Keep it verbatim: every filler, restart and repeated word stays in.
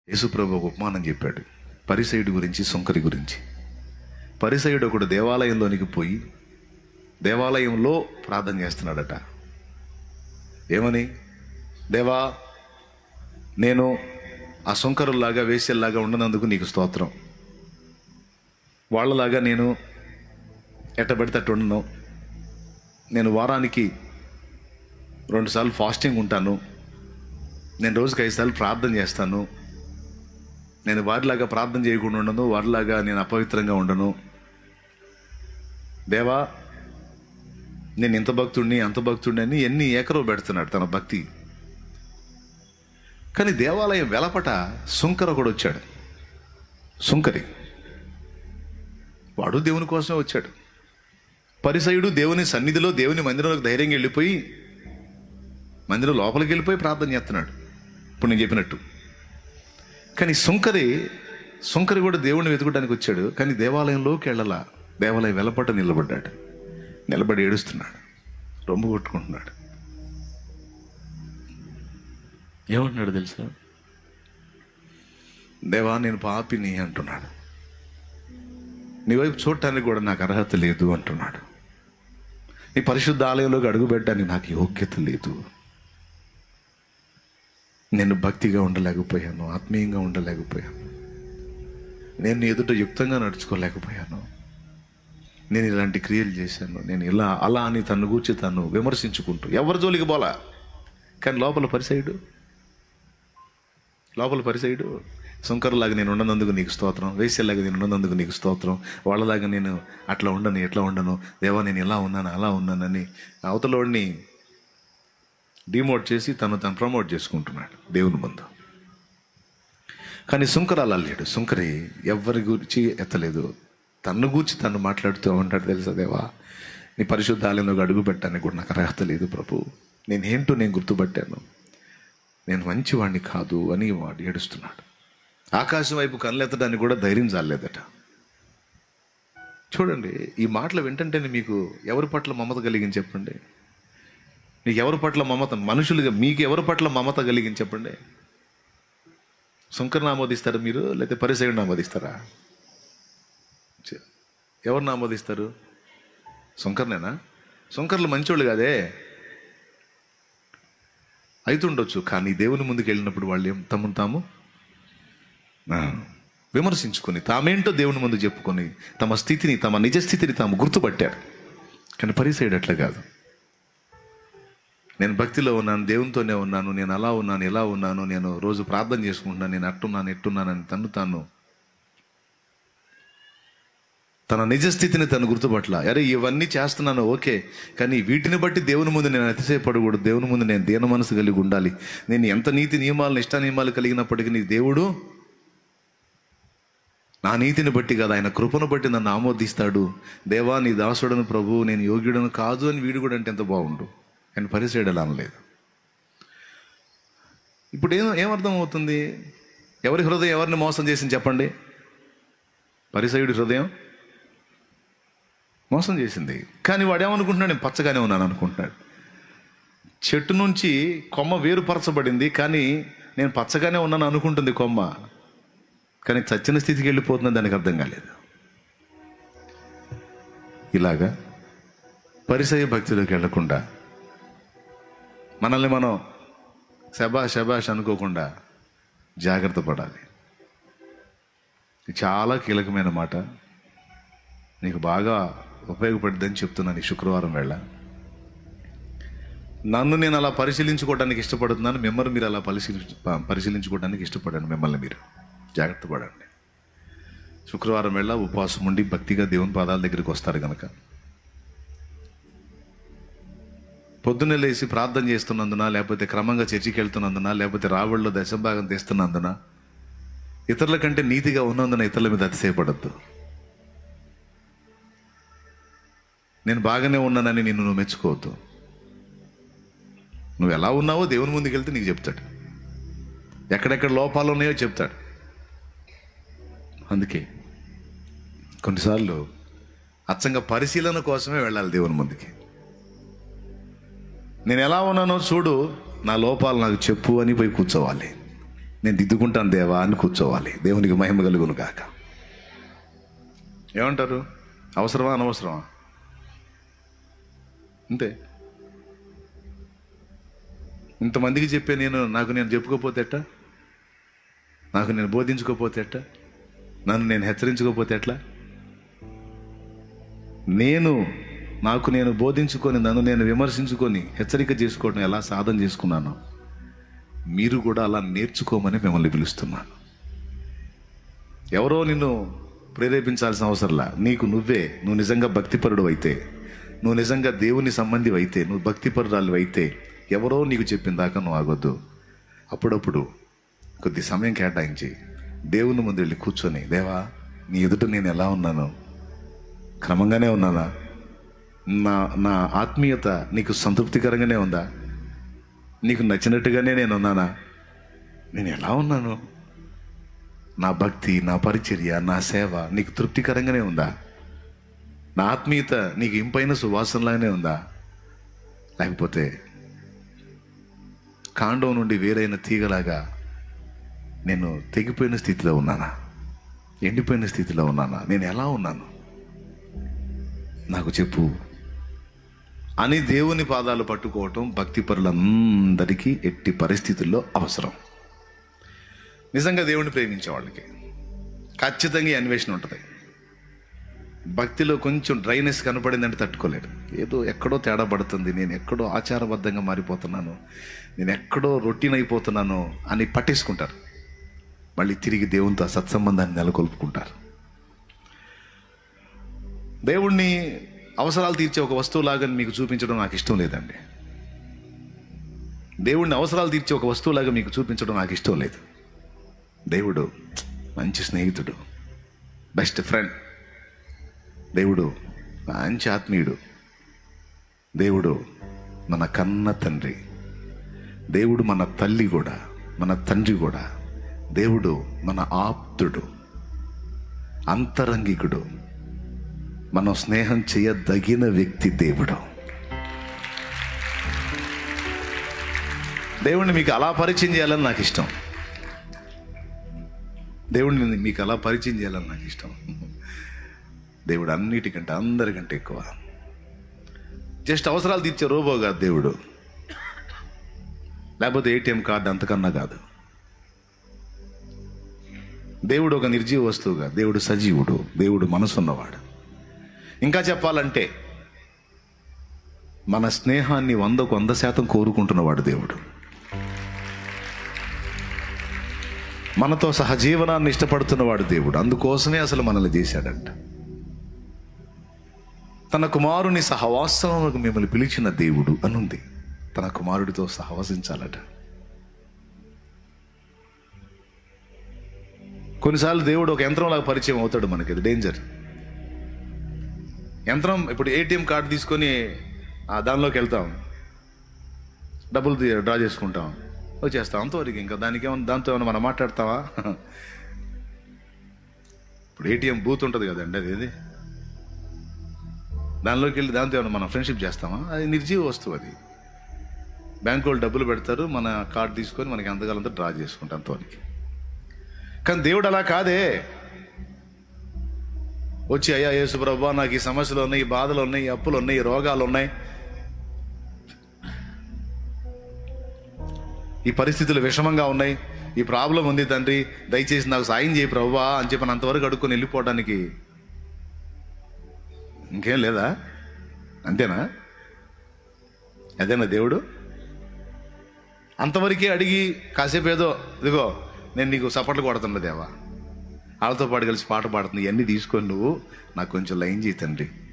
యేసుప్రభు ఒక ఉపమానం చెప్పాడు పరిసయ్యుడి గురించి, సుంకరి గురించి. పరిసయ్యుడు ఒకడు దేవాలయంలోనికి పోయి దేవాలయంలో ప్రార్థన చేస్తున్నాడట. ఏమని? దేవా, నేను ఆ సుంకరుల్లాగా వేశ్యల్లాగా ఉండనందుకు నీకు స్తోత్రం. వాళ్ళలాగా నేను ఎట్టబడితే అట్టు ఉండను. నేను వారానికి రెండుసార్లు ఫాస్టింగ్ ఉంటాను. నేను రోజుకి ఐదు సార్లు ప్రార్థన చేస్తాను. నేను వారిలాగా ప్రార్థన చేయకుండా ఉండను, వారిలాగా నేను అపవిత్రంగా ఉండను. దేవా, నేను ఇంత భక్తుడిని అంత భక్తుడిని అని ఎన్ని ఏకరో పెడుతున్నాడు తన భక్తి. కానీ దేవాలయం వెలపట సుంకర కూడా వచ్చాడు. సుంకరి వాడు దేవుని కోసమే వచ్చాడు. పరిసయ్యుడు దేవుని సన్నిధిలో దేవుని మందిరంలోకి ధైర్యంగా వెళ్ళిపోయి మందిరం లోపలికి వెళ్ళిపోయి ప్రార్థన చేస్తున్నాడు ఇప్పుడు నేను చెప్పినట్టు. కానీ సుంకరి సుంకరి కూడా దేవుణ్ణి వెతుకడానికి వచ్చాడు. కానీ దేవాలయంలోకి వెళ్ళలా. దేవాలయం వెలపట నిలబడ్డాడు. నిలబడి ఏడుస్తున్నాడు, రొమ్ము కొట్టుకుంటున్నాడు. ఏమంటున్నాడు తెలుసా? దేవా, నేను పాపిని అంటున్నాడు. నీ వైపు చూడటానికి కూడా నాకు అర్హత లేదు అంటున్నాడు. నీ పరిశుద్ధ ఆలయంలోకి అడుగుపెట్టడానికి నాకు యోగ్యత లేదు. నేను భక్తిగా ఉండలేకపోయాను, ఆత్మీయంగా ఉండలేకపోయాను, నేను ఎదుట యుక్తంగా నడుచుకోలేకపోయాను, నేను ఇలాంటి క్రియలు చేశాను, నేను ఇలా అలా అని తను గూర్చి తను విమర్శించుకుంటూ ఎవరి జోలికి పోలా. కానీ లోపల పరిసయ్యుడు లోపల పరిసయ్యుడు సుంకరులాగా నేను ఉండనందుకు నీకు స్తోత్రం, వేశ్యలాగా నేను ఉండనందుకు నీకు స్తోత్రం, వాళ్ళలాగా నేను అట్లా ఉండను ఎట్లా ఉండను, దేవా నేను ఇలా ఉన్నాను అలా ఉన్నానని అవతలోడిని డిమోట్ చేసి తను తను ప్రమోట్ చేసుకుంటున్నాడు దేవుని ముందు. కానీ సుంకర అలా లేడు. సుంకరి ఎవరి గురించి ఎత్తలేదు, తన్ను గూర్చి తను మాట్లాడుతూ ఉంటాడు. తెలుసా, దేవా, నీ పరిశుద్ధ ఆలయంలోకి అడుగు పెట్టడానికి కూడా నాకు అర్హత లేదు ప్రభు, నేనేంటో నేను గుర్తుపట్టాను, నేను మంచివాడిని కాదు అని వాడు ఏడుస్తున్నాడు. ఆకాశం వైపు కళ్ళెత్తడానికి కూడా ధైర్యం చాలేదట. చూడండి, ఈ మాటలు వింటంటేనే మీకు ఎవరి పట్ల మమత కలిగించి చెప్పండి. మీకు ఎవరి పట్ల మమత, మనుషులుగా మీకు ఎవరి పట్ల మమత కలిగించి చెప్పండి. సుంకర్ని ఆమోదిస్తారా మీరు, లేకపోతే పరిసయ్యుడిని ఆమోదిస్తారా? ఎవరిని ఆమోదిస్తారు? సుంకర్నేనా? సుంకర్లు మంచోళ్ళు కాదే, అయితుండొచ్చు. కానీ దేవుని ముందుకు వెళ్ళినప్పుడు వాళ్ళు ఏం తమను తాము విమర్శించుకొని తామేంటో దేవుని ముందు చెప్పుకొని తమ స్థితిని, తమ నిజస్థితిని తాము గుర్తుపట్టారు. కానీ పరిసయ్యుడు అట్లా కాదు. నేను భక్తిలో ఉన్నాను, దేవునితోనే ఉన్నాను, నేను అలా ఉన్నాను ఇలా ఉన్నాను, నేను రోజు ప్రార్థన చేసుకుంటున్నాను, నేను అట్టున్నాను ఎట్టున్నానని తను తాను తన నిజస్థితిని తను గుర్తుపట్ల. అరే ఇవన్నీ చేస్తున్నాను ఓకే, కానీ వీటిని బట్టి దేవుని ముందు నేను అతిశయపడకూడదు. దేవుని ముందు నేను దీన మనసు కలిగి ఉండాలి. నేను ఎంత నీతి నియమాలను ఇష్ట నియమాలు కలిగినప్పటికీ నీ దేవుడు నా నీతిని బట్టి కాదు, ఆయన కృపను బట్టి నన్ను ఆమోదిస్తాడు. దేవా, నీ దాసుడను ప్రభు, నేను యోగ్యుడను కాదు అని వీడు కూడా అంటే ఎంత బాగుండు. కానీ పరిసయ్యుడు అలా అనలేదు. ఇప్పుడు ఏం ఏమర్థం అవుతుంది? ఎవరి హృదయం ఎవరిని మోసం చేసింది చెప్పండి? పరిసయ్యుడి హృదయం మోసం చేసింది. కానీ వాడు ఏమనుకుంటున్నాడు? నేను పచ్చగానే ఉన్నాను అనుకుంటున్నాడు. చెట్టు నుంచి కొమ్మ వేరుపరచబడింది, కానీ నేను పచ్చగానే ఉన్నాను అనుకుంటుంది కొమ్మ, కానీ చచ్చిన స్థితికి వెళ్ళిపోతుంది, దానికి అర్థం కాలేదు. ఇలాగా పరిసయ్య భక్తిలోకి వెళ్లకుండా మనల్ని మనం శబాష్ శబాష్ అనుకోకుండా జాగ్రత్త పడాలి. చాలా కీలకమైన మాట, నీకు బాగా ఉపయోగపడుతుందని చెప్తున్నాను ఈ శుక్రవారం వేళ. నన్ను నేను అలా పరిశీలించుకోవడానికి ఇష్టపడుతున్నాను, మిమ్మల్ని మీరు అలా పరిశీలి పరిశీలించుకోవడానికి ఇష్టపడండి. మిమ్మల్ని మీరు జాగ్రత్త పడండి. శుక్రవారం వేళ ఉపవాసం ఉండి భక్తిగా దేవుని పాదాల దగ్గరికి వస్తారు కనుక పొద్దున్నే లేచి ప్రార్థన చేస్తున్నందున, లేకపోతే క్రమంగా చర్చికి వెళ్తున్నందున, లేకపోతే రాబడిలో దశభాగం తీస్తున్నందున, ఇతరుల కంటే నీతిగా ఉన్నందున ఇతరుల మీద అతిశయపడద్దు. నేను బాగానే ఉన్నానని నిన్ను నువ్వు మెచ్చుకోవద్దు. నువ్వు ఎలా ఉన్నావో దేవుని ముందుకు వెళ్తే నీకు చెప్తాడు, ఎక్కడెక్కడ లోపాలు ఉన్నాయో చెప్తాడు. అందుకే కొన్నిసార్లు అచ్చంగా పరిశీలన కోసమే వెళ్ళాలి దేవుని ముందుకి. నేను ఎలా ఉన్నానో చూడు, నా లోపాలు నాకు చెప్పు అని పోయి కూర్చోవాలి. నేను దిద్దుకుంటాను దేవా అని కూర్చోవాలి. దేవునికి మహిమ కలుగును గాక. ఏమంటారు? అవసరమా అనవసరమా? అంతే. ఇంతమందికి చెప్పే నేను నాకు నేను చెప్పుకోపోతే ఎట్లా? నాకు నేను బోధించుకోపోతే ఎట్లా? నన్ను నేను హెచ్చరించుకోపోతే ఎట్లా? నేను నాకు నేను బోధించుకొని నన్ను నేను విమర్శించుకొని హెచ్చరిక చేసుకోవడం ఎలా సాధన చేసుకున్నాను, మీరు కూడా అలా నేర్చుకోమని మిమ్మల్ని పిలుస్తున్నాను. ఎవరో నిన్ను ప్రేరేపించాల్సిన అవసరంలా. నీకు నువ్వే, నువ్వు నిజంగా భక్తిపరుడు అయితే, నువ్వు నిజంగా దేవుని సంబంధి అయితే, నువ్వు భక్తిపరురాలు అయితే, ఎవరో నీకు చెప్పిన దాకా నువ్వు ఆగొద్దు. అప్పుడప్పుడు కొద్ది సమయం కేటాయించి దేవుని ముందు వెళ్ళి కూర్చొని, దేవా నీ ఎదుట నేను ఎలా ఉన్నాను? క్రమంగానే ఉన్నానా? నా నా ఆత్మీయత నీకు సంతృప్తికరంగానే ఉందా? నీకు నచ్చినట్టుగానే నేను ఉన్నానా? నేను ఎలా ఉన్నాను? నా భక్తి, నా పరిచర్య, నా సేవ నీకు తృప్తికరంగానే ఉందా? నా ఆత్మీయత నీకు ఇంపైన సువాసనలాగానే ఉందా? లేకపోతే కాండం నుండి వేరైన తీగలాగా నేను తెగిపోయిన స్థితిలో ఉన్నానా? ఎండిపోయిన స్థితిలో ఉన్నానా? నేను ఎలా ఉన్నాను? నాకు చెప్పు అని దేవుని పాదాలు పట్టుకోవటం భక్తిపరులందరికీ ఎట్టి పరిస్థితుల్లో అవసరం. నిజంగా దేవుణ్ణి ప్రేమించే వాళ్ళకి ఖచ్చితంగా ఈ అన్వేషణ ఉంటుంది. భక్తిలో కొంచెం డ్రైనెస్ కనపడిందంటే తట్టుకోలేరు. ఏదో ఎక్కడో తేడా పడుతుంది, నేను ఎక్కడో ఆచారబద్ధంగా మారిపోతున్నాను, నేను ఎక్కడో రొటీన్ అయిపోతున్నాను అని పట్టేసుకుంటారు. మళ్ళీ తిరిగి దేవునితో సత్సంబంధాన్ని నెలకొల్పుకుంటారు. దేవుణ్ణి అవసరాలు తీర్చే ఒక వస్తువులాగా మీకు చూపించడం నాకు ఇష్టం లేదండి. దేవుణ్ణి అవసరాలు తీర్చే ఒక వస్తువులాగా మీకు చూపించడం నాకు ఇష్టం లేదు. దేవుడు మంచి స్నేహితుడు, బెస్ట్ ఫ్రెండ్. దేవుడు మంచి ఆత్మీయుడు. దేవుడు మన కన్న తండ్రి. దేవుడు మన తల్లి కూడా, మన తండ్రి కూడా. దేవుడు మన ఆప్తుడు, అంతరంగికుడు, మనం స్నేహం చేయదగిన వ్యక్తి దేవుడు. దేవుణ్ణి మీకు అలా పరిచయం చేయాలని నాకు ఇష్టం. దేవుడిని మీకు అలా పరిచయం చేయాలని నాకు ఇష్టం. దేవుడు అన్నిటికంటే అందరికంటే ఎక్కువ. జస్ట్ అవసరాలు తీర్చే రోబో కాదు దేవుడు, లేకపోతే ఏటీఎం కార్డు అంతకన్నా కాదు. దేవుడు ఒక నిర్జీవ వస్తువుగా, దేవుడు సజీవుడు, దేవుడు మనసున్నవాడు. ఇంకా చెప్పాలంటే మన స్నేహాన్ని వందకు వంద శాతం కోరుకుంటున్నవాడు దేవుడు. మనతో సహజీవనాన్ని ఇష్టపడుతున్నవాడు దేవుడు. అందుకోసమే అసలు మనల్ని చేశాడంట. తన కుమారుని సహవాసమునకు మిమ్మల్ని పిలిచిన దేవుడు అనుంది. తన కుమారుడితో సహవసించాలట. కొన్నిసార్లు దేవుడు ఒక యంత్రంలాగా పరిచయం అవుతాడు మనకి. అది డేంజర్. యంత్రం ఇప్పుడు ఏటీఎం కార్డు తీసుకొని దానిలోకి వెళ్తాం, డబ్బులు డ్రా చేసుకుంటాం, వచ్చేస్తాం, అంతవరకు. ఇంకా దానికి ఏమన్నా, దాంతో ఏమన్నా మనం మాట్లాడతావా? ఇప్పుడు ఏటీఎం బూత్ ఉంటుంది కదండి, అది ఏది, దానిలోకి వెళ్ళి దాంతో ఏమన్నా మనం ఫ్రెండ్షిప్ చేస్తామా? అది నిర్జీవ వస్తువు. అది బ్యాంకు వాళ్ళు డబ్బులు పెడతారు, మన కార్డు తీసుకొని మనకి ఎంతకాలంతో డ్రా చేసుకుంటాం, అంతవరకు. కానీ దేవుడు అలా కాదే. వచ్చి, అయ్యా యేసు ప్రభువా నాకు ఈ సమస్యలు ఉన్నాయి, ఈ బాధలు ఉన్నాయి, ఈ అప్పులు ఉన్నాయి, ఈ రోగాలు ఉన్నాయి, ఈ పరిస్థితులు విషమంగా ఉన్నాయి, ఈ ప్రాబ్లం ఉంది తండ్రి, దయచేసి నాకు సాయం చేయి ప్రభువా అని చెప్పి అంతవరకు అడుక్కొని వెళ్ళిపోవడానికి ఇంకేం లేదా? అంతేనా? అదేనా దేవుడు? అంతవరకే అడిగి కాసేపు ఏదో, ఇదిగో నేను నీకు సపోర్ట్లు కొడుతున్నా దేవా, వాళ్ళతో పాటు కలిసి పాట పాడుతుంది, ఇవన్నీ తీసుకొని నువ్వు నాకు కొంచెం లైన్ చేయి తండ్రి,